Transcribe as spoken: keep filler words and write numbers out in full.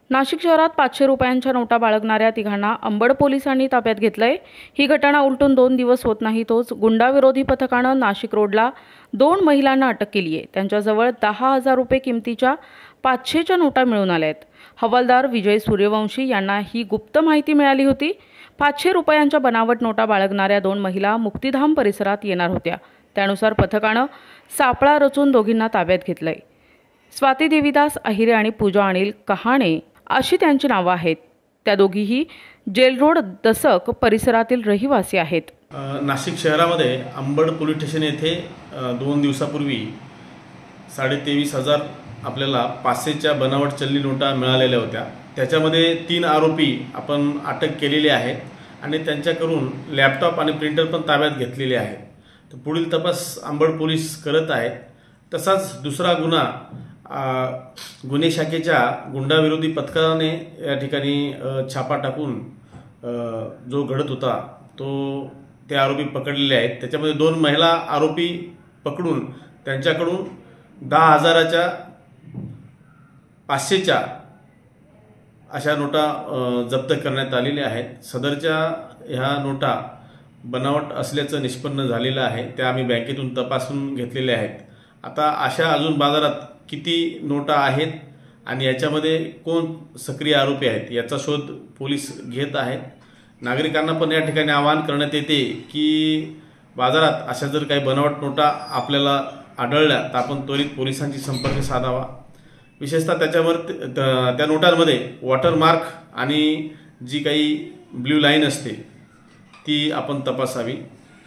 नाशिक शहरात पाचशे रुपयांच्या नोटा बाळगणाऱ्या तिघांना अंबड पोलिसांनी ताब्यात घेतलंय। ही घटना उलटून दोन दिवस होत नाही तोच गुंडाविरोधी पथकानं नाशिक रोडला दोन महिलांना अटक केली आहे। त्यांच्याजवळ दहा हजार रुपये किमतीच्या पाचशेच्या नोटा मिळून आल्या आहेत। हवालदार विजय सूर्यवंशी यांना ही गुप्त माहिती मिळाली होती। पाचशे रुपयांच्या बनावट नोटा बाळगणाऱ्या दोन महिला मुक्तिधाम परिसरात येणार होत्या। त्यानुसार पथकानं सापळा रचून दोघींना ताब्यात घेतलंय। स्वाती देवीदास अहिरे आणि पूजा अनिल कहाणे अशी त्यांची नावं आहेत। त्या दोघीही जेल रोड दसक परिसरातील रहिवासी आहेत। नाशिक शहरामध्ये अंबड पोलीस स्टेशन येथे दोन दिवसापूर्वी साडे तेवीस हजार आपल्याला पाचशेच्या बनावट चलनी नोटा मिळालेल्या होत्या। त्याच्यामध्ये तीन आरोपी आपण अटक केलेले आहेत आणि त्यांच्याकडून लॅपटॉप आणि प्रिंटर पण ताब्यात घेतलेले आहेत। तर पुढील तपास अंबड पोलीस करत आहेत। तसाच दुसरा गुन्हा गुन्हे शाखेच्या गुंडाविरोधी पथकाने या ठिकाणी छापा टाकून जो घडत होता तो ते आरोपी पकडलेले आहेत। त्याच्यामध्ये दोन महिला आरोपी पकडून त्यांच्याकडून दहा हजाराच्या पाचशेच्या अशा नोटा जप्त करण्यात आलेल्या आहेत। सदरच्या ह्या नोटा बनावट असल्याचं निष्पन्न झालेलं आहे। त्या आम्ही बँकेतून तपासून घेतलेल्या आहेत। आता अशा अजून बाजारात किती नोटा आहेत आणि याच्यामध्ये कोण सक्रिय आरोपी आहेत याचा शोध पोलीस घेत आहेत। नागरिकांना पण या ठिकाणी आवाहन करण्यात येते की बाजारात अशा जर काही बनावट नोटा आपल्याला आढळल्या तर आपण त्वरित पोलिसांशी संपर्क साधावा। विशेषतः त्याच्यावर त्या नोटांमध्ये वॉटरमार्क आणि जी काही ब्ल्यू लाईन असते ती आपण तपासावी।